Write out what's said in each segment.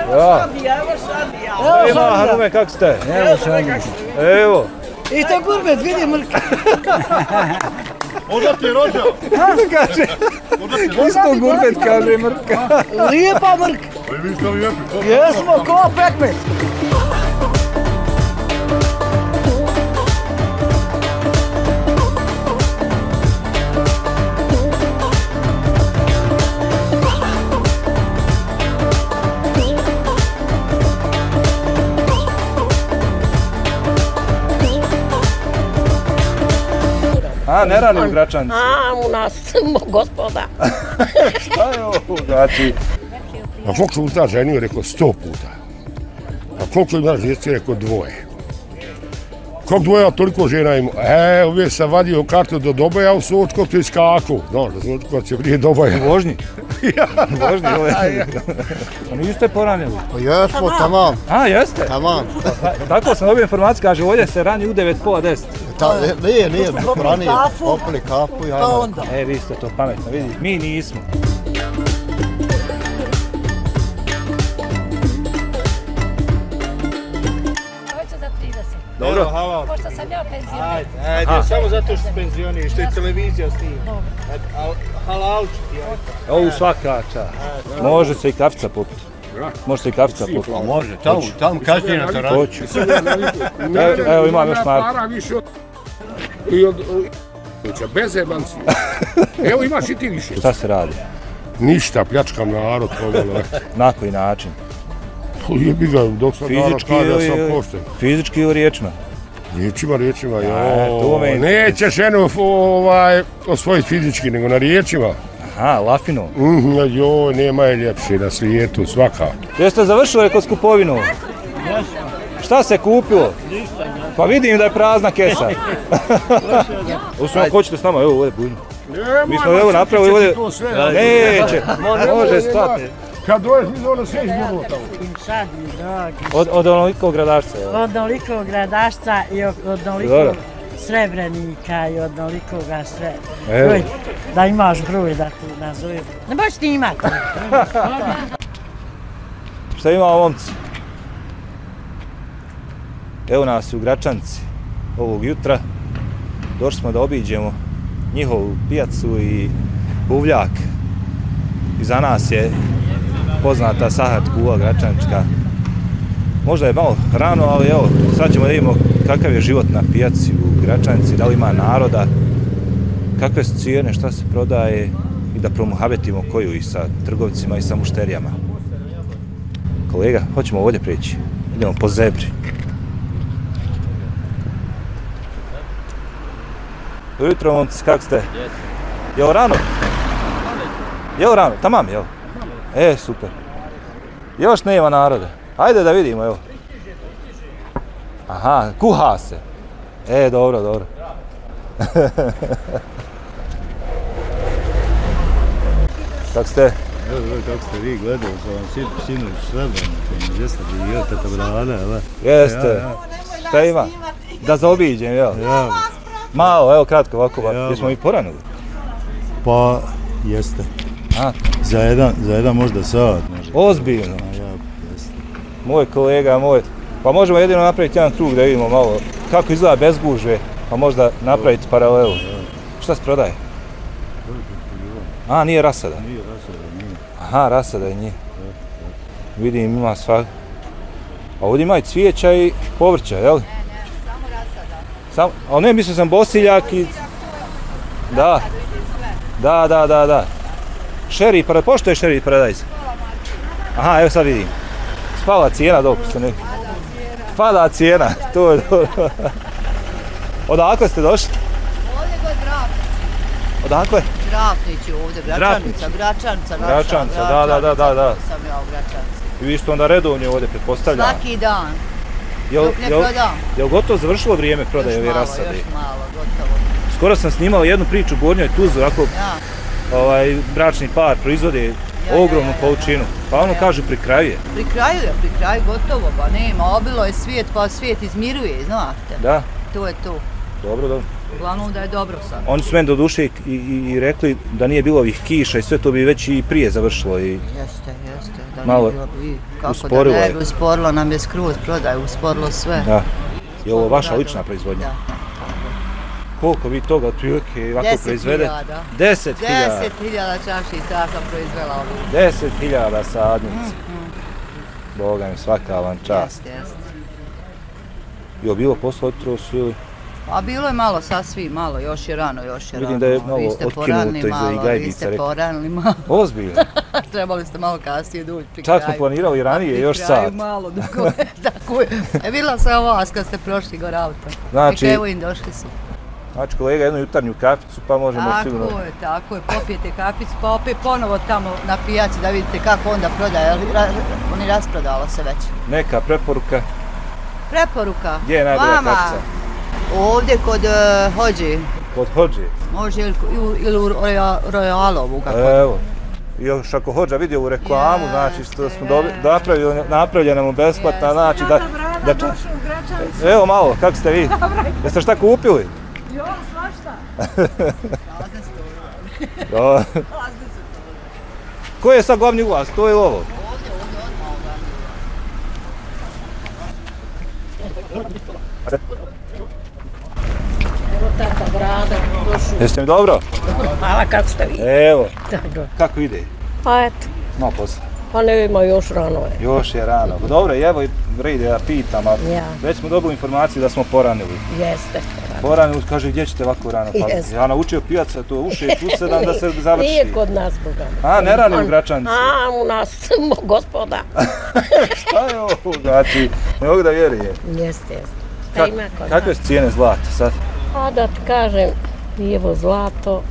Evo Sandija. Harume, kako ste? Evo Sandija. Evo. I to gurbet, vidi Mrka. Možda ti je rođao? Kaže. Isto gurbet, kaže Mrka. Lijepa Mrka. Pa i vi ste lijepi. Jesmo, ko pekmez. A, ne rani u Gračanci. A, u nas, gospoda. Šta je ovo, znači? A koliko sam usta ženio, rekao 100 puta. A koliko imaš djece, rekao 2. Koliko dvoja, toliko žena ima. Uvijek sam vadio kartu do Doboja u Sočko, to je skaku. Znaš, da sam kad će prije Doboja. U vožnji? U vožnji, a niste poranili? Pa jesmo, tamam. A, jeste? Tamam. Tako sam dobio informaciju, kaže, ovdje se rani u 9:30. Nije, ranije, popili kafu i ajmo. Vi ste to pametno, vidi, mi nismo. Dobro. Pošto sam ja penzionier. Ajde, samo zato što si penzionier, što je televizija snima. Halal ću ti, ajde. Ovo svaka čast. Može se i kafica popiti. Može se i kafica popiti. Može, tamo kasnije na terasi. Hoću. Evo imam još Marko. I od... Bez jebanci. Evo imaš i ti više. Šta se radi? Ništa, pljačkam narod. Na koji način? Jebi ga, dok sam narod kada sam pošten. Fizički ili riječima? Riječima, joj. Neće ženu osvojiti fizički, nego na riječima. Aha, lafino. Joj, nema je ljepše na svijetu, svaka. Jeste završili rekao skupovinu? Šta se kupilo? Pa vidim da je prazna kesa. Hoćete s nama, evo ovdje bujno. Mi smo evo napravili ovdje. Neće, može stati. Kad doješ mi ono sve izborilo tamo. Od onolikog gradašca? Od onolikog gradašca i od onolikog Srebrenika i od onolikog sve. Da imaš broj da ti nazovem. Ne možeš ti imati. Šta ima momci? Evo nas u Gračanci ovog jutra. Došli smo da obiđemo njihovu pijacu i buvljak. Iza nas je poznata sahat kula gračančka. Možda je malo rano, ali evo, sad ćemo da vidimo kakav je život na pijaci u Gračanci, da li ima naroda, kakve su cijene, šta se prodaje i da promuhabetimo koju i sa trgovcima i sa mušterijama. Kolega, hoćemo ovdje prijeći. Idemo po zebri. Dobro jutro, momci, kako ste? Jel rano? Jel rano? Tamam, jel? Super. Još nema naroda. Ajde da vidimo, evo. Aha, kuha se. Dobro, dobro. Kako ste? Kako ste vi gledali, sam vam sinoć Srebrenikom, gdje ste bio, tata brada, ali? Jeste. Šta ima? Da zaobiđem, jel? Ja. Malo, evo kratko ovako, jesmo mi poranili? Pa, jeste. Za jedan možda sat. Ozbiljno? Ja, jeste. Moj kolega, pa možemo jedino napraviti jedan krug da vidimo malo kako izgleda bez gužve, pa možda napraviti paralelu. Šta se prodaje? Nije rasada? Nije rasada, nije. Aha, rasada je nije. Vidim, ima svak. A ovdje ima i cvijeća i povrća, jel? Samo rasada. Ali ne, mislio sam bosiljak i... Da. Šeri, pošto je šeri paradajz? Aha, evo sad vidim. Spala cijena dok se ne... Pada cijena, to je dobro. Odakle ste došli? Ovdje god Grafnici. Odakle? Grafnići ovdje, Gračanica naša. Gračanica, da. Sam ja u Gračanci. I vi ste onda redovni ovdje, pretpostavljam. Svaki dan. Dok ne prodam. Je li gotovo završilo vrijeme prodaje ove rasade? Još malo, gotovo. Skoro sam snimao jednu priču u Gornjoj Tuzli, ovako bračni par proizvode ogromnu količinu. Pa ono kažu pri kraju je. Pri kraju gotovo, pa nema, obilo je svijet, pa svijet izmiruje, znate. Da. To je to. Dobro. Uglavnom da je dobro sad. Oni su meni do duše i rekli da nije bilo ovih kiša i sve to bi već i prije završilo. Jeste, da malo nije bilo. Kako usporilo da ne je. bi usporilo, nam je skroz prodaju, usporilo sve. Da. Je ovo vaša Kako lična da, proizvodnja? Da. Koliko vi toga otprilike ovako 10.000. proizvede? 10.000. 10.000 čašica ja sam proizvela ovdje. 10.000 sadnica. Boga mi, svaka vam čast. Jeste. Je bilo posla otro su ili? A bilo je malo sasvim, malo, još je rano. Vidim da je malo Vi ste otkinuto poranili iza malo, vi gajbica, ste rekao. poranili malo. Ozbiljno. Trebali ste malo kasnije doći pri kraju. Čak smo planirali ranije, još Pri kraju sat. malo, tako je. Vidjela sam vas kad ste prošli gore auto. Znači- Evo im došli su. Znači kolega, jednu jutarnju kaficu pa možemo sigurno... Tako je, popijete kaficu pa opet ponovo tamo na pijaci da vidite kako onda prodaje. Oni rasprodalo se već. Neka preporuka, Preporuka. gdje je najbolja Vama, kafica? ovdje kod Hođe. Kod Hođe. Može ili u Rojalovu. Evo. I još ako Hođa vidi ovu reklamu, znači što smo napravljena mu besplatna, znači da... Evo malo, kako ste vi? Jeste šta kupili? Jo, svašta. Dobro. Koji je sad glavni uglas, to ili ovo? Tata Brada, došao. Jeste mi dobro? Hvala, kako ste vi? Evo, Dobro. kako ide? Pa eto, Malo posla. pa ne ima još rano je. Još je rano. Dobro, evo red ja pitam, a Ja. već smo dobili informaciju da smo poranili. Jeste. Poranili, kaže gdje ćete ovako rano? Pa Jesmo. ja naučio pijaca to u 6, u 7 da se završi. Nije kod nas, Boga. A, ne rani u Gračanici. A, u nas, gospoda. Šta je ovo? Znači, ne mogu da vjerujem. Jeste. Šta ima kod Kakve nas? su cijene zlata sad? A da ti kažem, lijevo zlato.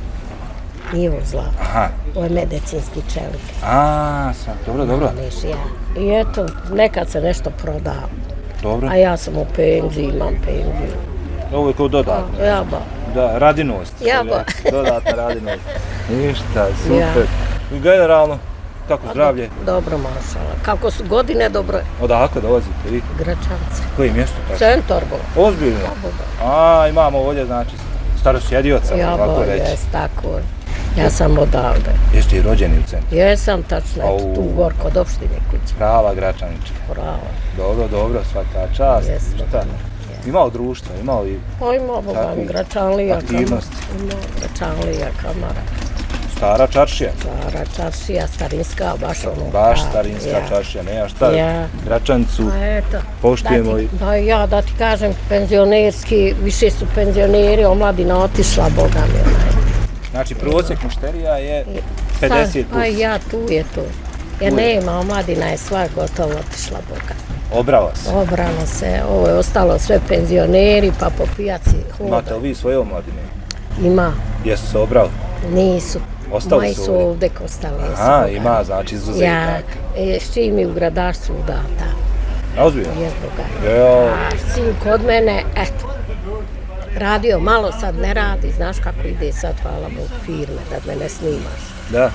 Aha. Ovo je medicinski čelik. A, sad, dobro. Viš ja. I eto, nekad se nešto proda. Dobro. A ja sam u penziji, imam penziju. Ovo je kao dodatno. Ja ba. Da, radinost. Ja ba. Dodatna radinost. Ništa, super. I generalno, kako zdravlje? Dobro, mašala. Kako su godine, dobro je. Odakle dolazite vi? Gračance. Koje mjesto tako? Centar bo. Ozbiljno? A, imamo ovdje, znači, starosjedioca, Ja ovako bo, reći. jes, tako je. Ja sam odavde. Jeste i rođeni u centru? Jesam, tačno, eto, Au. tu gor kod opštine kuće. Prava Gračanička. Pravo. Dobro, svaka čast. Jes, Šta? Imao društva, imao i Pa ima Boga, takvih Gračanlija, aktivnosti. Ima Gračanlija, Kamara. Stara čaršija. Stara čaršija, starinska, baš ono. Baš a, starinska ja. čaršija, nema šta. Ja. Gračancu Pa eto, poštujemo i... Pa ja da ti kažem, penzionerski, više su penzioneri, omladina otišla, Boga mi onaj. Znači, prosjek mušterija je 50 Pa plus. ja, tu je to. Jer nema, omladina je sva gotovo otišla, Boga. Obrala se. Obralo se, ovo je ostalo sve penzioneri, pa po pijaci Imate hoda. li vi svoje omladine? Ima, Jesu se obrali? nisu. Ostali Moji su su ovdje? ovdje ostali. Aha, ima, znači Ja, izuzetak. s čim mi u gradašcu udata. Ozbiljno? Jes, Boga. Jo, A sin kod mene, eto, radio malo, sad ne radi, znaš kako ide sad, hvala Bogu, firme, da me ne snimaš. da.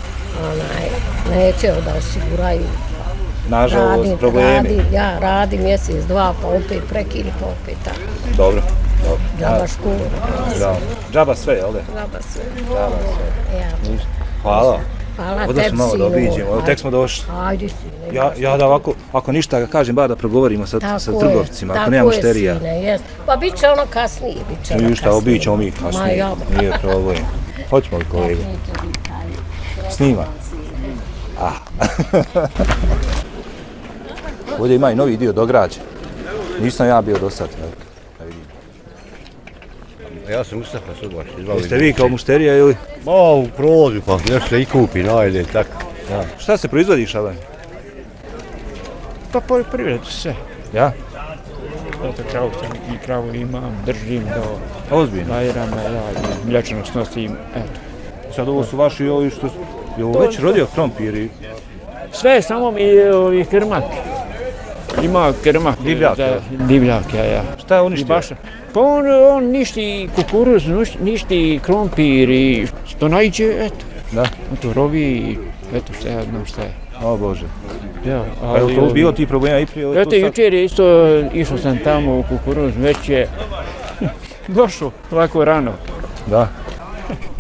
Neće da osiguraju. Nažalost, problemi. Ja radim mjesec, dva, pa opet prekini, pa opet tako. Dobro. Džaba školu. Da. Džaba sve, jel' da? Džaba sve. Džaba sve. Ja. Ništa. Hvala. Hvala Ovdje tebi, smo malo da sinovo. obiđemo, evo tek smo došli. Ajde, sine. Ja da ovako, ako ništa ga kažem, bar da progovorimo sa trgovcima, ako nema mušterija. Tako je, sine, jest. Pa bit će ono kasnije, bit će ono Ništa, kasnije. obićemo mi Ma kasnije, ja, nije problem. Hoćemo li kolega? Snima. Ovdje ima i novi dio dograđa. Nisam ja bio do sad. Da vidim. Ja sam Mustafa Subaš, izvali. Jeste vi kao mušterija ili? Ma, u provozu, pa nešto se i kupi, najde, tako. Ja. Šta se proizvodi, Šaban? Pa poljoprivredu sve. Ja? Eto, kravu sam i kravu imam, držim do Ozbiljno. Bajrama, ja i mlječanost nosim, eto. Sad ovo su vaši ovi što... Je ovo već rodio krompir i... Sve, samo mi ovi krmak. Ima krmak. Divljak, ja. Divljak, ja. Šta je uništio? Pa on ništi kukuruz, ništi krompir i što najđe, eto. Da. On to rovi i eto šta ja znam šta je. O Bože. Ja, A je li to bilo ti problema i prije? Eto, jučer je isto išao sam tamo u kukuruz, već je došao ovako rano. Da.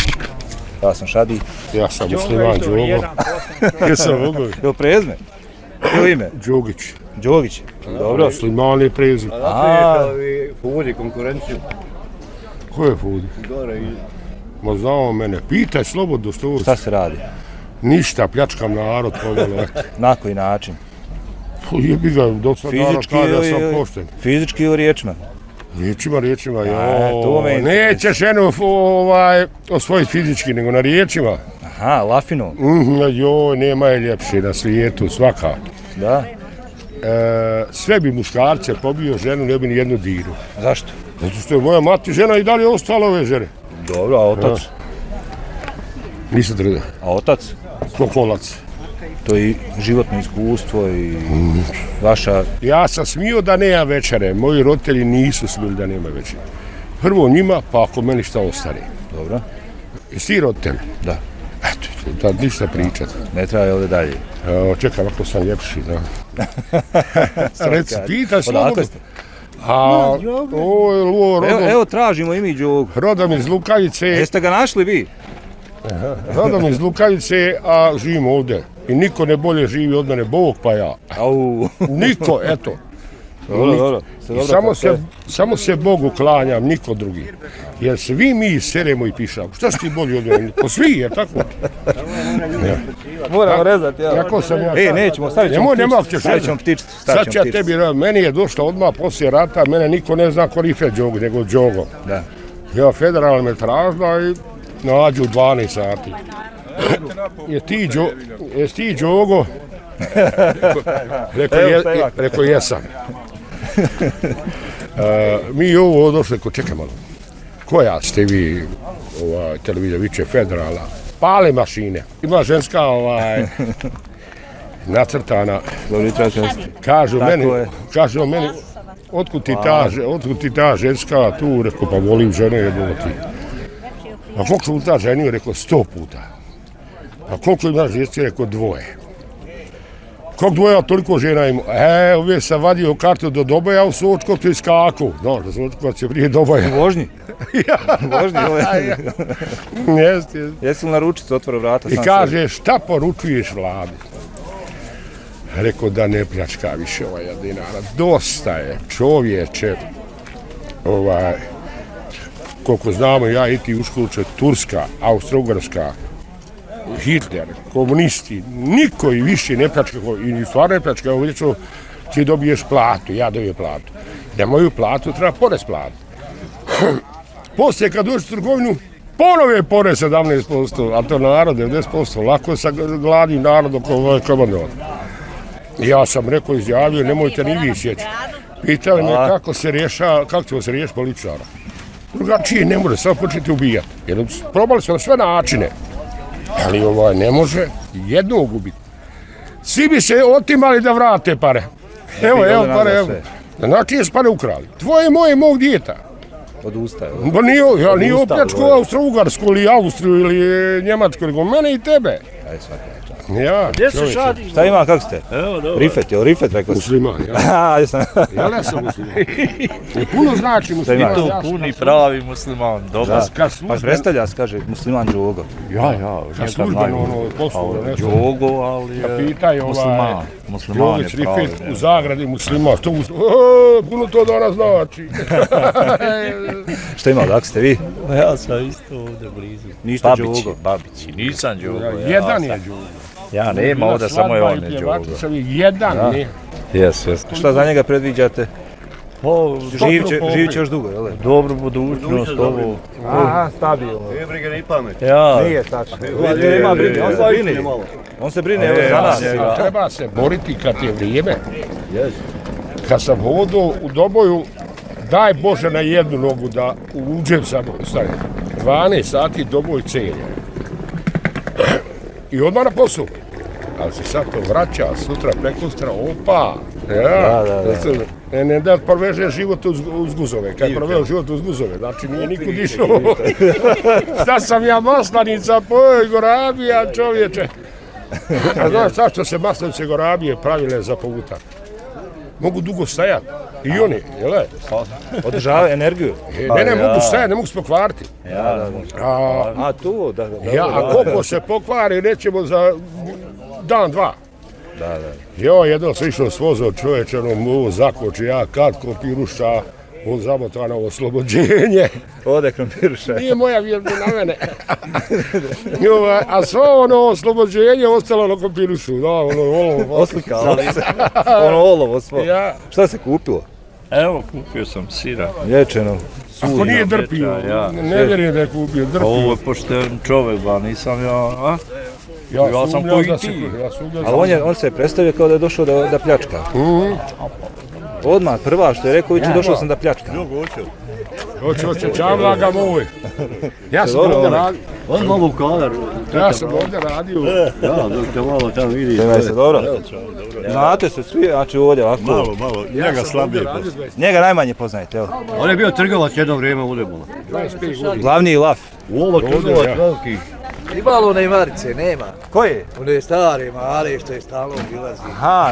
Ja sam Šadi. Ja sam Musliman Đogo. Ja sam Vugovi. Je li prezme? Evo ime? Đogić. Đogić. Dobro. Sliman je prezim. Fudi konkurenciju. Ko je Fudi? Gore i... Ma znao mene, pitaj slobodno što ovo. Šta se radi? Ništa, pljačkam narod pomalo. Na koji način? Jebi ga, dok sam narod kaže da sam pošten. Fizički ili riječima? Riječima, to me nećeš eno osvojiti fizički, nego na riječima. Aha, lafinu. Joj, nema je ljepše na svijetu, svaka. Da. Sve bi muškarce pobio, ženu ne bi ni jednu diru. Zašto? Zato što je moja mati žena i dalje ostala ove žene. Dobro, a otac? Nisam drda. A otac? Kokolac. To je i životno iskustvo i vaša... Ja sam smio da nema večere, moji roditelji nisu smili da nema večere. Prvo njima, pa ako meni šta ostane. Dobro. Jesi ti roditelj? Da. Eto, da ništa pričat. Ne treba je ovdje dalje. Čekaj, ako sam ljepši, da. Reci, pitaj slobodno. Odakle ste? Evo tražimo i mi Đogu. Rodom iz Lukavice. Jeste ga našli vi? Rodom iz Lukavice, a živim ovdje. I niko ne bolje živi od mene, Bog pa ja. Niko, eto. Dobro. Samo se Bogu klanjam, niko drugi. Jer svi mi seremo i pišamo. Šta si ti bolji od mene? Po svi, je tako? Moramo rezati, ja. Jako sam ja. Nećemo, stavit ćemo ptičicu. Sad će tebi, meni je došlo odmah poslije rata, mene niko ne zna ko Rife Đogo, nego Đogo. Da. Ja, federalna me tražila i nađu 12 sati. Jesi ti Đogo? Rekao jesam. Mi ovo došli, čekaj malo. Koja ste vi, televizija viče federalna? Pale mašine. Ima ženska nacrtana. Kažu meni, otkud ti ta ženska tu, rekao pa volim žene jedno ti. A koliko puta ženio, rekao 100 puta. A koliko imaš djeci, rekao 2. Koliko dvoja, toliko žena ima. Uvijek sam vadio kartu do Doboja u Sočkov, to je skaku. No, do Sočkova će prije Doboja. Vožnji? Vožnji, Jeste. Jesi li na ručicu otvora vrata? I kaže, šta poručuješ vladi? Rekao da ne pljačka više dinara. Dosta je, čovječe. Koliko znamo, ja i ti uškuće, Turska, Austro-Ugarska, Hitler, komunisti, niko i više ne pljačka, i stvarno ne pljačka, evo vidjet ću, ti dobiješ platu, ja dobijem platu. Da moju platu treba porez platu. Poslije kad dođeš u trgovinu, ponovo je porez 17%, a to narod 90%, lako sa gladim narodom komandovat. Ja sam rekao, izjavio, nemojte ni vi sjeći. Pitali me kako ćemo se riješiti političara. Drugačije ne može, samo početi ubijati. Jer probali smo na sve načine. Ali ne može jednog ubiti. Svi bi se otimali da vrate pare. Evo pare, evo. Znači je pare ukrali. Tvoje, moje, mog djeta. Odustaje. Ja nije opljačko Austro-Ugarsku ili Austriju ili Njemačku, nego mene i tebe. Aj svaki. Ja, gdje se šadiš? Šta ima, kako ste? Evo, dobro. Rifet, je li Rifet rekao? Musliman, ja. Ja sam musliman. Puno znači musliman. I to puni pravi musliman, dobro. Pa predstavlja se, kaže, musliman Đogo. Ja. Kad službeno poslu. Đogo, ali je musliman. Musliman je pravi. Rifet u Zagradi musliman. Puno to danas znači. Šta ima, odakle ste vi? Ja sam isto ovdje blizu. Niste Đogo? Babići, nisam Đogo. Jedan je Đogo. Ja nema ovdje, samo je on je Đogo. Jedan je. Jes. Šta za njega predviđate? Živit će još dugo, jel? Dobru budućnost, ovo. Aha, stabilno. Nije briga ni pamet. Ja. Nije tačno. Ima brine, on se brine, evo za nas. Treba se boriti kad je vrijeme. Kad sam hodao u Doboju, daj Bože na jednu nogu da uđem samo. 12 sati Doboj celje. I odmah na poslu. Ali se sad to vraća, sutra, prekustra, opa. Ne da proveže život uz guzove. Kad je proveo život uz guzove, znači nije nikud išao. Šta sam ja maslanica, Gorabija, čovječe. A znaš zašto se maslanice Gorabije pravile za povutak? Mogu dugo stajati. I oni, jel? Održavaju energiju. Ne mogu stajati, ne mogu se pokvariti. A tu, da. A koliko se pokvari, nećemo za dan, dva. Da. Jo, jedno se išlo s vozom čovječe, ono zakoči, ja kad kopiruša, on zamotan ovo oslobođenje. Ode krompiruša. Nije moja vjerba na mene. A svo ono oslobođenje ostalo na kompirušu, da, ono olovo. Oslikalo se. Ono olovo svo. Šta se kupilo? Evo, kupio sam sira. Lječeno. Ako nije drpio, ne vjerujem da je kupio, drpio. Ovo je pošten čovjek, ba, nisam ja, a? Ja sam koji ti. Ali on se je predstavio kao da je došao da pljačka. Odmah, prva što je rekao, došao sam da pljačka. Hoće, čavlaga moj. Ja sam ovdje radio. On malo u kadar. Ja sam ovdje radio. Da, dok te malo tamo vidiš. Sve se dobro? Znate se svi, znači ovdje ovako. Malo, njega slabije poznaje. Njega najmanje poznajete, evo. On je bio trgovac jedno vrijeme u Udebolu. 25 godina. Glavni laf. Ovo trgovac veliki. Imalo one Marice, nema. Koje? One stare mare što je stalno obilazi. Aha,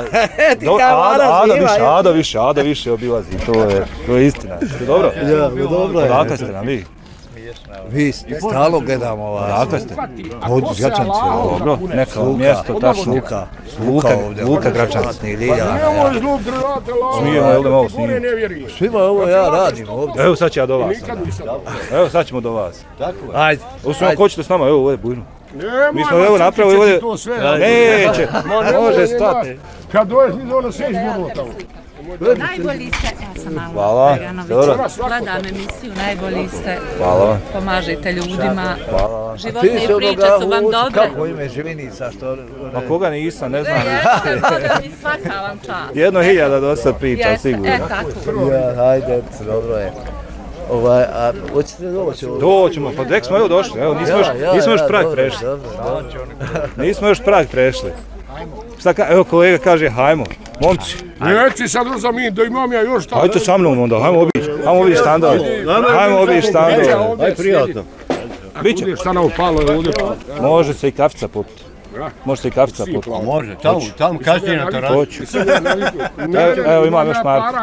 Ado više obilazi, to je istina. To je dobro? Ja, dobro je. Odakle ste nam vi? Vi stalno gledamo vas. Odakle ste? Od Gračanci. Dobro, neko mjesto, tačno. Luka Gračanci. Smijemo, jel da malo snimimo? Svima ovo ja radim ovdje. Evo sad će ja do vas. Evo sad ćemo do vas. Ajde. Ko ćete s nama? Evo, ovo je bujno. Mi smo evo napravili ovdje. Neće, može stati. Kad doješ mi ono sve izgledalo tamo. Najbolji ste, ja sam malo Hvala, dobro. Gledam emisiju, najbolji ste. Hvala. Pomažete ljudima. Hvala. Životne priče su vam dobre. Kako ime Živinica što... Ma koga nisam, ne znam. Svaka vam čast. 1000 do sad priča, sigurno. Ja, hajde, dobro je. A hoćete doći ovdje? Doćemo, pa dek smo evo došli, evo nismo još prag prešli. Nismo još prag prešli. Evo kolega kaže hajmo, momci. Neći sad uzam da imam ja još šta. Hajde sa mnom onda, hajmo obići standard. Hajmo obići standard. Hajde prijatno. Biće. Šta nam upalo ovdje? Može se i kafica popiti. Može se i kafica popiti. Može, tamo kasnije na terasi. Hoću. Evo imam još Marko.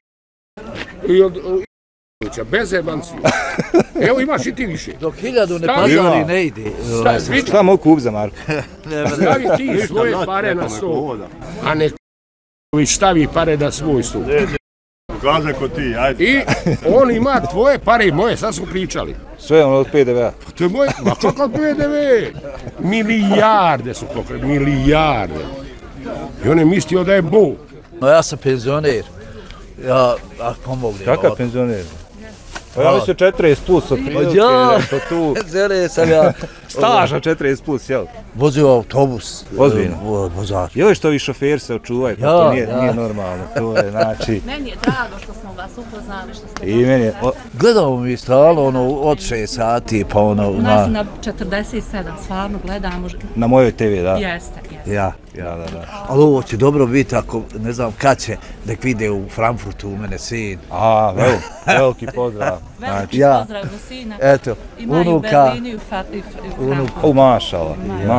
Bez jebanci. Evo imaš i ti više. Dok 1000 ne pazari ne ide. Šta mogu kup za Marko? Stavi ti svoje pare na stol. A ne stavi pare na svoj stol. Gaza ko ti, ajde. I on ima tvoje pare i moje, sad smo pričali. Sve ono od PDV-a. To je moje, ma kako od PDV? Milijarde su pokrali, milijarde. I on je mislio da je Bog. No ja sam penzioner. Ja pomognem. Kakav penzioner? Pa ja mislim 40 plus od prilike, nešto tu. Zele sam ja. Staža 40 plus, jel? Vozio autobus. Ozbiljno? Vozač. Jel što vi šoferi se očuvaju, pa to nije normalno, to je znači... Meni je drago što smo vas upoznali, što ste... I meni je... Gledamo mi stalno od 6 sati pa ono... Nas na 47, stvarno gledamo... Na mojoj TV, da? Jeste. Ja. Ali ovo će dobro biti ako, ne znam kad će, nek vide u Frankfurtu u mene sin. A, veliki pozdrav. Veliki pozdrav do sina. Eto, unuka. Mašala.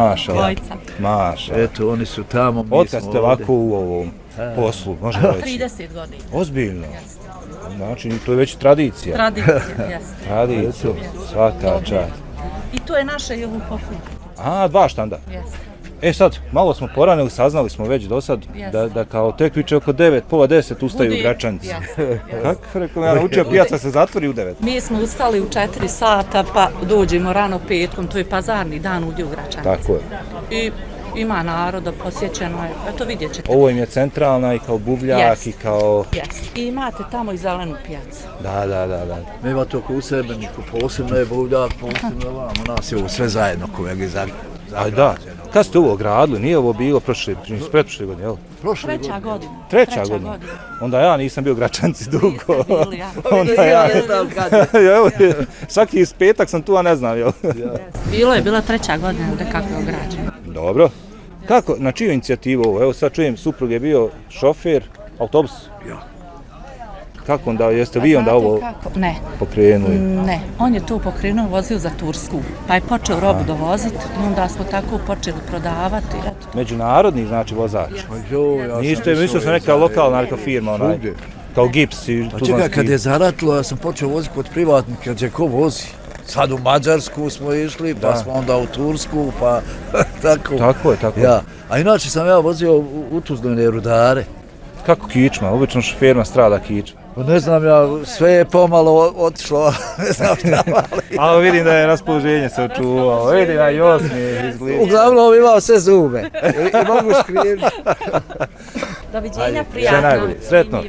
Eto, oni su tamo, mi smo ovdje. Otkad ste ovako u ovom poslu, možemo reći? 30 godina. Ozbiljno? Znači, to je već tradicija. Tradicija, svaka čast. I to je naše i ovu poslu. A, 2 štanda? Jeste. E sad, malo smo poranili, saznali smo već do sad da kao tekviče oko 9, pola 10 ustaju u Gračanci. Kako rekao, ja naučio, pijaca se zatvori u 9. Mi smo ustali u 4 sata pa dođemo rano petkom, to je pazarni dan ovdje u Gračanci. Tako je. I ima naroda, posjećeno je, eto vidjet ćete. Ovo im je centralna i kao buvljak i kao... I imate tamo i zelenu pijacu. Da. Nema to u Sebeniku, posebno je buvljak, posebno vam, u nas je ovo sve zajedno kolegi zagrano. Da, kad ste ovo gradili, nije ovo bilo pretprošle godine, jel? Treća godina. Onda ja nisam bio u Gračanci dugo. Onda ja ne znam kad je. Svaki petak sam tu, a ne znam, jel? Bila 3. godina da kako je ograđeno. Dobro. Kako, na čiju inicijativu ovo? Evo sad čujem, suprug je bio šofer, autobus? Ja. Kako onda, jeste vi onda ovo pokrenuli? Ne, on je to pokrenuo, vozio za Tursku, pa je počeo robu dovoziti i onda smo tako počeli prodavati. Međunarodni, znači, vozač? Mislio sam neka lokalna firma, kao Gips i Tuzlanski. Pa čekaj, kad je zaratilo, ja sam počeo voziti kod privatnika, gdje ko vozi. Sad u Mađarsku smo išli, pa smo onda u Tursku, pa tako. Tako je. Ja. A inače sam ja vozio u Tuzline rudare. Kako kičma? Obično šoferima strada kičma. Pa ne znam ja, sve je pomalo otišlo, ne znam šta mali. Ali vidim da je raspoloženje se očuvao, vidim da i osmijeh izgleda. Uglavnom imao sve zube i mogu škriježiti. Doviđenja, prijatno. Sve najbolje, sretno.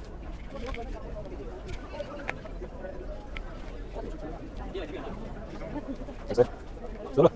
Dobro.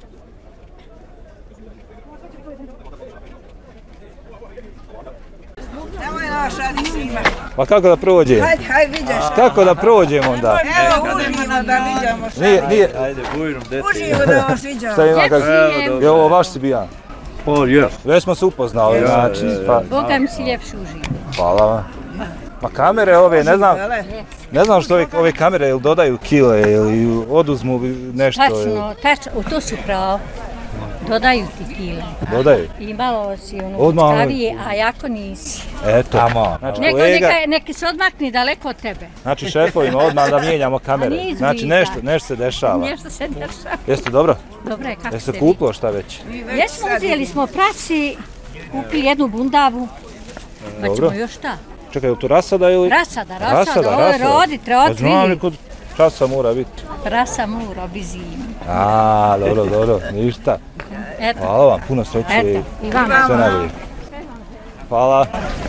Nemoj našati svima. Pa kako da prođemo? Hajde, vidiš. Kako da prođemo onda? Evo, užimo da vidimo šta. Nije. Ajde, bujnom dete. Užimo da vas viđamo. Šta ima kako? Je ovo vaš si bijan? O, je. Već smo se upoznali, znači. Boga mi si ljepši uživo. Hvala vam. Ma kamere ove, ne znam što ove kamere ili dodaju kile ili oduzmu nešto. Tačno, to su pravo. Dodaju ti kile. Dodaju? I malo si učkarije, a jako nisi. Eto. Znači, neki se odmakni daleko od tebe. Znači šefovima odmah da mijenjamo kamere. Znači nešto se dešava. Nešto se dešava. Jeste dobro? Dobro je, kako ste vi? Jeste kupilo šta već? Jesmo, uzeli smo prasi, kupili jednu bundavu, pa ćemo još šta? Čekaj, je li to rasada ili? Rasada, ovo je rodit, znam li kod časa mora biti? Rasa mora bi zimu. A, dobro, ništa. Hvala vam, puno sreće i sve najbolje. Hvala.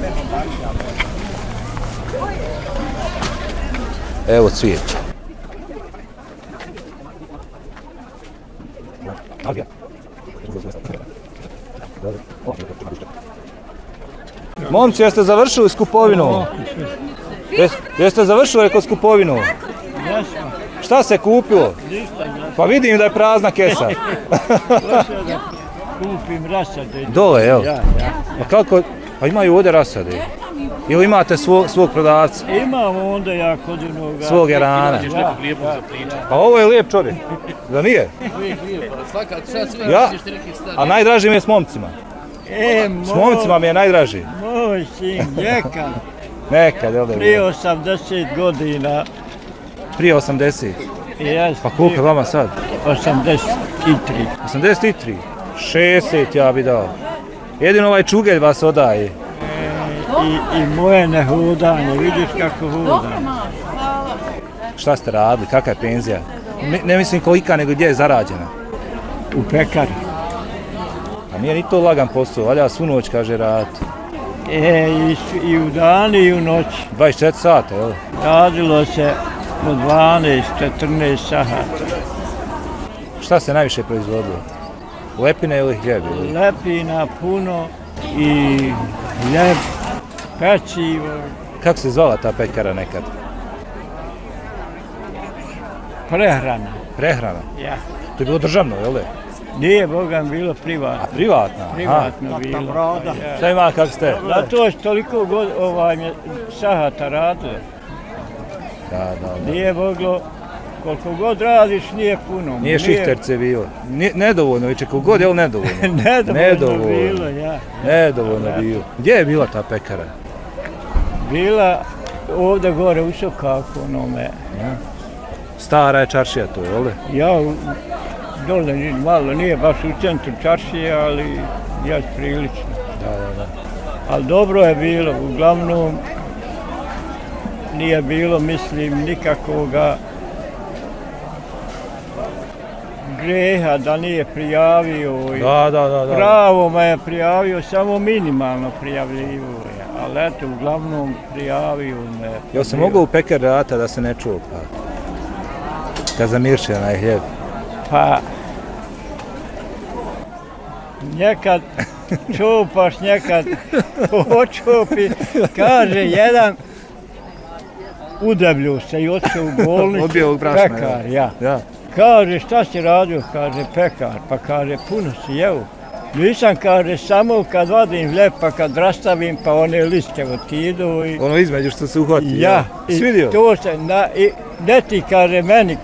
Evo cvijeća. Momci, jeste završili skupovinu? Jeste završili skupovinu? Šta se kupilo? Pa vidim da je prazna kesa. Kupim rasade. Dole, jel? Pa kako? Pa imaju ovdje rasade. Ili imate svog prodavca? Imamo onda ja kod onoga. Svog Jarana. Pa ovo je lijep čovjek. Da nije? Ja? A najdraži mi je s momcima. S momcima mi je najdraži. Moj sin, nekad. Nekad, jel da je? Prije 80 godina. Prije 80? Pa koliko je vama sad? 83. 83? 60 ja bi dao. Jedino ovaj čugelj vas odaje. I moje nehodanje, vidiš kako hodam. Šta ste radili, kakva je penzija? Ne mislim kolika, nego gdje je zarađena? U pekari. A nije ni to lagan posao, valja svu noć, kaže, raditi. I u dani i u noći. 24 sata, jel? Radilo se do 12, 14 sata. Šta se najviše proizvodilo? Lepine ili hljeb? Lepina puno i hljeb, pecivo. Kako se zvala ta pekara nekad? Prehrana. Prehrana? Ja. To je bilo državno, jel? Nije, Boga, bilo privatno. A privatno? Privatno bilo. Šta ima, kako ste? Zato što toliko sahata radilo. Da. Nije moglo, koliko god radiš, nije puno. Nije šihterce bilo. Nedovoljno, viče, koliko god je li nedovoljno? Nedovoljno bilo, ja. Nedovoljno bilo. Gdje je bila ta pekara? Bila ovdje gore u Sokaku, onome. Stara je čaršija to, jel? Ja, dole malo, nije baš u centru čaršije, ali ja prilično. Da. Ali dobro je bilo, uglavnom nije bilo, mislim, nikakvoga greha da nije prijavio. Da. Pravo me je prijavio, samo minimalno prijavljivo je, ali eto, uglavnom prijavio me. Jel se mogu u pekar rata da se ne čupa? Kad zamirše onaj hljeb? Pa, nekad čupaš, nekad očupi, kaže jedan, udeblju se i otišao u bolnicu, pekar, ja. Kaže, šta si radio, kaže, pekar, pa kaže, puno si jeo. Nisam, kaže, samo kad vadim hljeb, pa kad rastavim, pa one liste otidu i... Ono između što se uhvati, ja. Svidio? To se, ne ti, kaže, meni,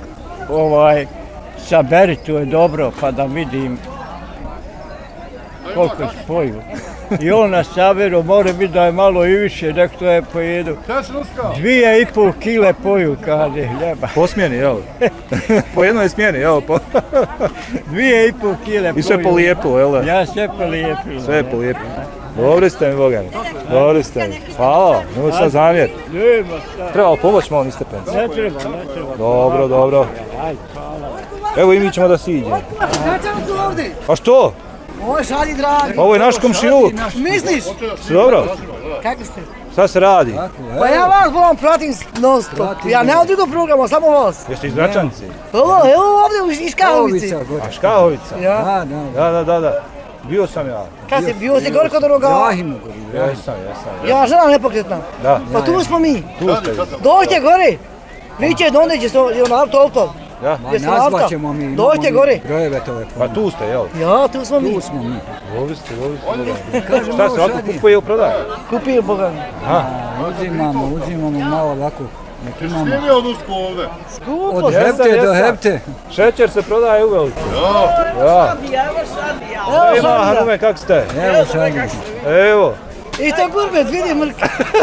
saberi, to je dobro, pa da vidim koliko spoju. I on nas savjeru, mora biti da je malo i više, nek to je pojedu. 2,5 kile poju, kaže, hljeba. Po smjeni, jel? Po jednoj smjeni, jel? 2,5 kile poju. I sve polijepilo, jel? Ja sve polijepilo. Sve polijepilo. Dobri ste mi, Boga mi. Dobri ste mi. Hvala, nemoj sad zamjer. Trebalo pomoć malo niste penci. Ne treba. Dobro, dobro. Evo i mi ćemo da siđemo. A što? Ovo je šalji dragi. Ovo je naš komšiluk. Misliš? Sve dobro? Kako ste? Šta se radi? Pa ja vas volim pratim non stop. Ja ne od drugog programa, samo vas. Jeste iz Račanci? Evo ovdje iz Škahovice. A Škahovica? Ja. Da. Bio sam ja. Kad si bio si gore kod Rogala? Jesam. Ja žena nepokretna. Da. Pa tu smo mi. Tu ste. Dođite gore. Vi će donde će na auto. Ja. Nazvat ćemo mi. Dođite gore. Brojeve telefona. Pa tu ste, jel? Ja, tu smo mi. Tu smo mi. Ovi ste. Šta se ovako kupuje u prodaje? Kupuje Boga mi. Uzimamo malo ovako. Svi mi odusku ovdje. Skupo. Od hepte do hepte. Šećer se prodaje uveliko. Ja. Ima, Hanume, kako ste? Evo sad. Evo. I to gurbet, vidi Mrka.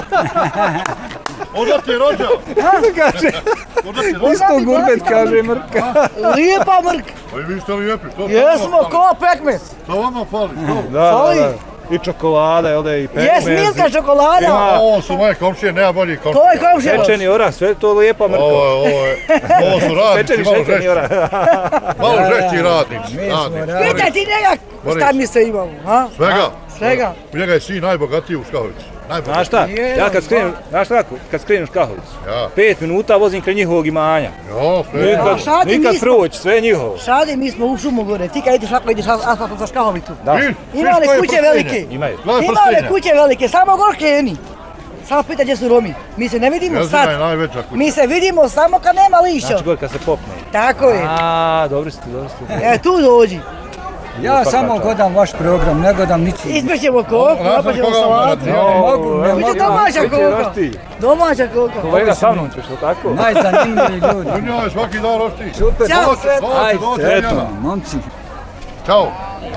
Možda ti je rođao? Kaže. Isto gurbet, kaže Mrka. Lijepa Mrka. Pa i vi ste lijepi. Jesmo, ko pekmez. To vama fali. Da. I čokolada, jel da je i pekmez. Jes Milka čokolada. Ovo su moje komšije, nema boljih komšije. To je komšije. Pečeni orah, sve to lijepa Mrka. Ovo su radnici, malo žešći. Malo žešći radnici. Pitaj ti njega šta mi se imamo, ha? Svega. U njega je sin najbogatiji u Škahovici. Znaš šta, ja kad skrenem u Škahovicu, 5 minuta vozim kraj njihovog imanja. Nikad proći, sve je njihovo. Šadi, mi smo u šumu gore, ti kad ideš ako ideš asfaltom za Škahovicu. Ima one kuće velike. Imaju. Ima one kuće velike, samo gore kreni. Samo pita gdje su Romi. Mi se ne vidimo sad. Mi se vidimo samo kad nema lišća. Znači gore kad se popne. Tako je. Dobri ste. Tu dođi. Ja samo godam vaš program, ne godam ničim. Ispećemo koliko, napaćemo salatu. Ne mogu. Domaća koliko. Domaća koliko. Kolega sa mnom ćeš, li tako? Najzanimljiviji ljudi. Dunjoj, svaki dan rošti. Super. Ćao, Sretno. Sretno. Momci. Ćao.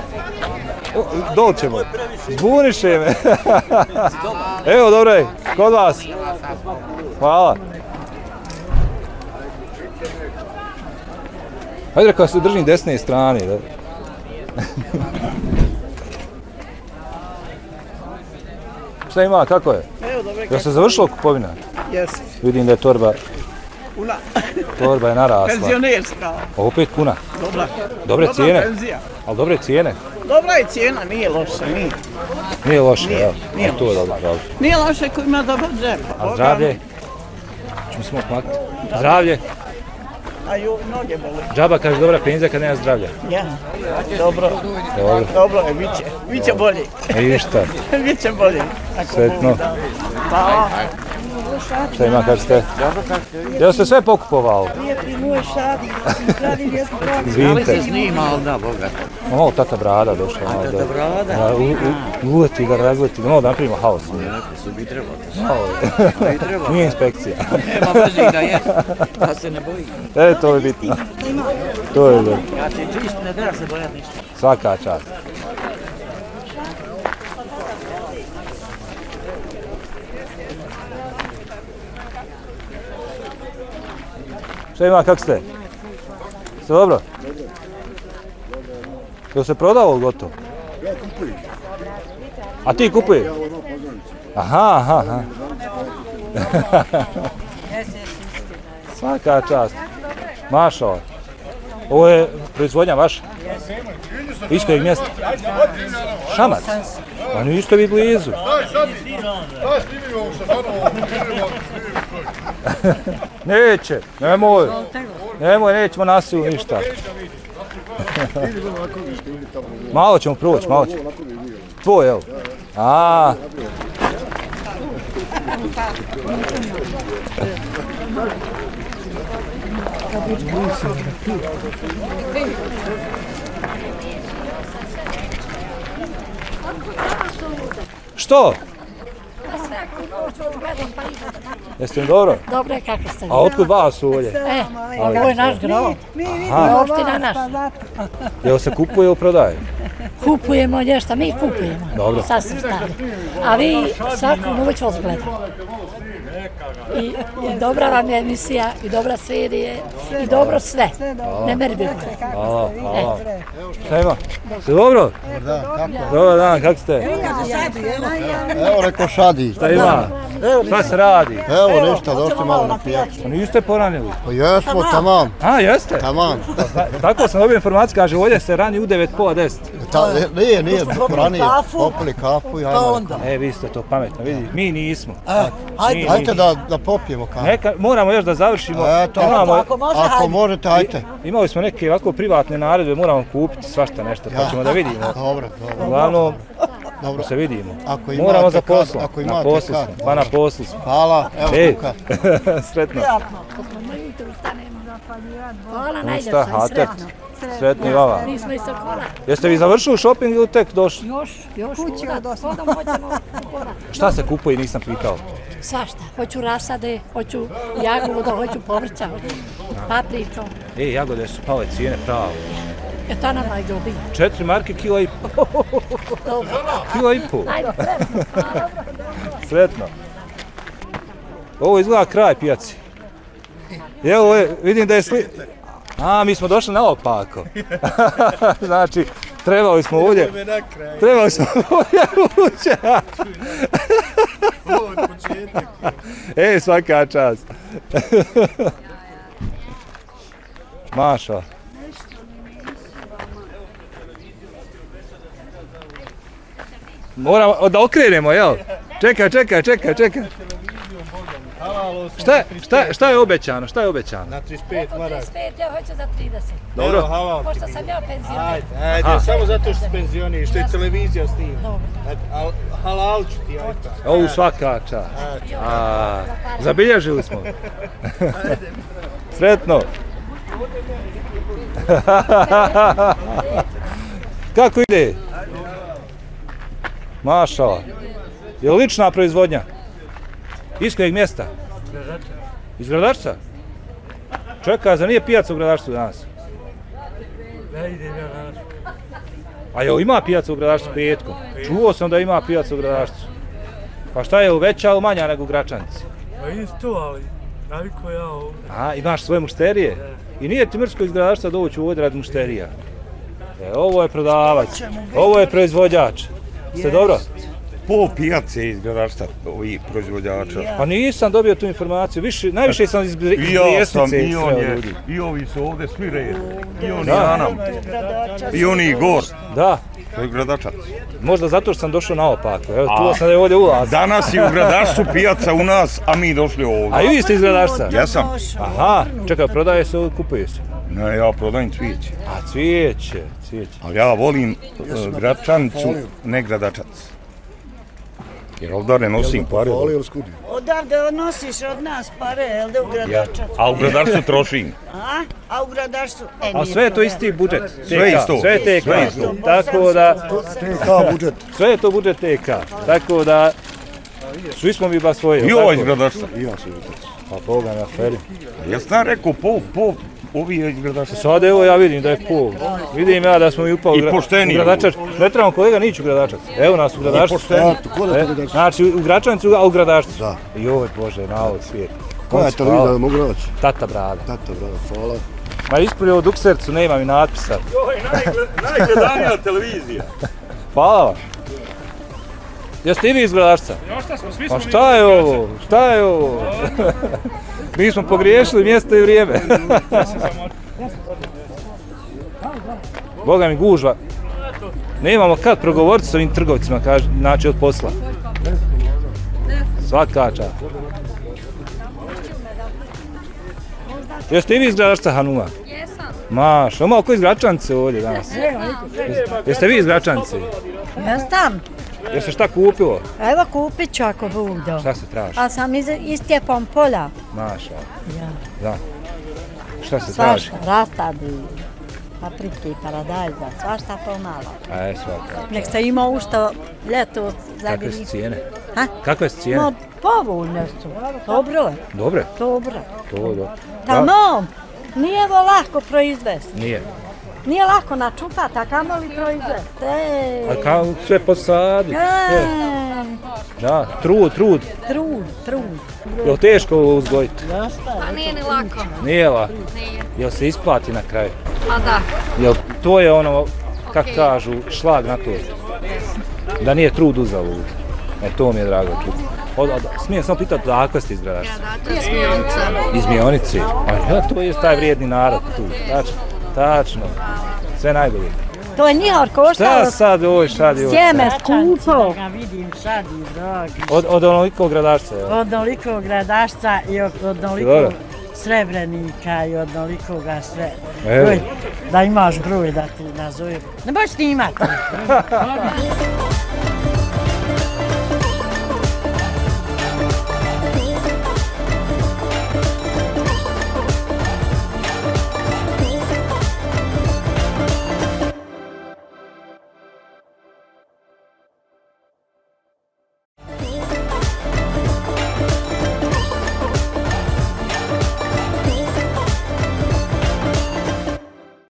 Doćemo. Zbuniše me. Evo, dobro je, kod vas. Hvala. Hajde rekao se držim desne strane. Šta ima, kako je? Evo, dobro. Jel se završila kupovina? Jesi. Vidim da je torba... Puna. Torba je narasla. Penzionerska. Opet puna. Dobra. Dobre cijene. Penzija. Ali dobre cijene. Dobra je cijena, nije loša, nije. Nije loše, jel? Nije to je dobro. Nije loše ko ima dobar džep. A zdravlje? Čemo smo maknuti. Zdravlje? A ju, noge boli. Džaba kaže dobra penzija kad nema zdravlja. Ja, dobro. Dobro je, biće bolje. I šta? Biće bolje. Sretno. Šta ima, kad ste? Jel ste sve pokupovali? Prijatelji moj šadi, šadi jesmo pravi. Izvinite. Ali se snima, ali da, bogat. Malo tata Brada došla. A tata Brada? Uleti ga, razleti ga, malo da napravimo haos. Su bi trebalo. Nije inspekcija. Nema brzi da je, da se ne boji. To je bitno. To je dobro. Ja će čist, ne treba se bojati ništa. Svaka čast. Šta ima, kako ste? Ste dobro? Jel se prodao gotovo? Ja kupujem. A ti kupuješ? Aha. Svaka čast. Mašala. Ovo je proizvodnja vaša? Iz kojeg mjesta? Šamac? A niste vi blizu. Neće, nemoj, nećemo nasilu ništa. Malo ćemo proći, malo ćemo. Tvoj, evo. Što? Jeste mi dobro? Dobro je, kako ste? A otkud vas ovdje? Ovo je naš grov. Mi opština naša. Jel se kupuje ili prodaje? kupujemo nešto, mi kupujemo. Dobro. Sasvim stari. A vi svaku noć vas gledate. I dobra vam je emisija, i dobra serije, i dobro sve. Ne merbite. Hvala. Šta ima? Ste dobro? Dobar dan, kako ste? Evo reko šadi. Šta ima? Šta se radi? Evo ništa, došli malo na pijacu. Niste poranili? Pa jesmo, tamam. A, jeste? Tamam. Tako sam dobio informaciju, kaže, ovdje se rani u 9:30. Nije, ranije. Popili kafu i ajmo. Vi ste to pametno, vidi, mi nismo. Ajde da popijemo kafu. Moramo još da završimo. Ako možete, ajde. Imali smo neke ovako privatne naredbe, moramo kupiti svašta nešto, pa ćemo da vidimo. Dobro. Uglavnom, da se vidimo. Moramo za poslom. Na poslu smo. Pa na poslu smo. Hvala, evo kuka. Sretno. Hvala, najljepša i sretno. Sretni vama. Mi smo iz Sokola. Jeste vi završili shopping ili tek došli? Još hodamo Šta se kupuje, nisam pitao. Svašta. Hoću rasade, hoću jagodu, hoću povrća, hoću papriku. Jagode su pale cijene pravo. To nam najdobi. 4 marke, kilo i po. Kilo i po. Sretno. Ovo izgleda kraj pijaci. Evo, vidim da je mi smo došli naopako. Znači, trebali smo ovdje ući. Svaka čast. Maša. Moramo da okrenemo, jel? Čekaj. Šta je obećano? Na 35 maraka. 35, ja hoću za 30. Dobro. Pošto sam ja penzionier. Ajde, samo zato što si penzionier, što je televizija snima. Halal ću ti, ajde. Ovo svaka čast. Zabilježili smo. Sretno. Kako ide? Mašala. Je li lična proizvodnja? Iz kojeg mjesta? Iz Gradačca? Čekaj, za nije pijaca u Gradačcu danas? Ne idem ja danas. A jel ima pijaca u Gradačcu petkom? Čuo sam da ima pijaca u Gradačcu. Pa šta je, veća ili manja nego u Gračanici? Pa isto, ali naviko ja ovdje. Imaš svoje mušterije? I nije ti mrsko iz Gradačca doći ovdje radi mušterija? Ovo je prodavac, ovo je proizvođač. Ste dobro? Po pijace iz Gradačca, ovih proizvođača. Pa nisam dobio tu informaciju, najviše sam iz Brijesnice sreo ljudi. I ovi su ovdje svi red, i oni Anam, i oni Gor. Da. To je Gradačac. Možda zato što sam došao naopako, evo čuo sam da je ovdje ulaz. Danas je u Gradačcu pijaca u nas, a mi došli ovdje. A i vi ste iz Gradačca? Jesam. Aha, čekaj, prodaje se ili kupuje se? Ne, ja prodajem cvijeće. A cvijeće. Ali ja volim Gračanicu, ne Gradačac. Jer ovdje nosim pare. Odavde nosiš od nas pare, jel da u Gradačac? A u Gradačcu trošim. A u Gradačcu? A sve je to isti budžet. Sve isto. Sve je TK. Tako da... TK budžet. Sve je to budžet TK. Tako da... Svi smo mi ba svoje. I ovo iz Gradačca. I ja sam iz Gradačca. Pa Boga na feri. Ja sam rekao pol. Ovi je iz Gradačca. Sad evo ja vidim da je pol. Vidim ja da smo mi upao u Gradačac. Ne trebamo kolega nići u Gradačac. Evo nas u Gradačcu. Znači u Gračanicu, a u Gradačcu. Da. Joj Bože, na ovoj svijetu. Koja je televizija da mogu naći? Tata Brada. Tata Brada, hvala. Ma ispravio u Duksercu, nema mi natpisa. Joj, najgledanija televizija. Hvala vam. Jeste i vi iz Gradačca? Pa šta je ovo? Šta je ovo? Mi smo pogriješili mjesto i vrijeme. Boga mi gužva. Nemamo kad progovoriti s ovim trgovcima, znači od posla. Svaka čast. Jeste i vi iz Gradačca, Hanuma? Jesam. Maša, malo ko iz Gračanice ovdje danas? Jeste vi iz Gračanice? Jesam. Jeste šta kupilo? Evo kupit ću ako budu. Šta se traži? A sam iz Tjepom polja. Maša. Ja. Da. Šta se traži? Svašta, rastadi, paprike, paradajza, svašta pomalo. Svaka. Nek se ima u što ljeto Kakve su cijene? Ha? Kakve su cijene? No, povoljne su. Dobre. Dobre? Dobre. To. Tamo, nije ovo lako proizvesti. Nije. Nije lako načupati, a kamoli proizvesti. A kao sve posadi. Da, trud. Trud. Je li teško uzgojiti? Pa nije ni lako. Nije lako? Nije. Jel se isplati na kraju? Pa da. Jel to je ono, kako kažu, šlag na to? Da nije trud uzalud. To mi je drago čuti. Smijem samo pitati odakle ste iz Gradašca? Ja, iz Mionice. Iz Mionice? A ja, to je taj vrijedni narod tu. Tačno. Sve najbolje. To je njihov koštalo. Šta sad ovo šadi? Sjeme skupo. Da ga vidim šadi, dragi. Od onolikog Gradašca? Od onolikog Gradašca i od onolikog Srebrenika i od onolikoga sve. Da imaš broj da ti nazovem. Ne možeš snimati.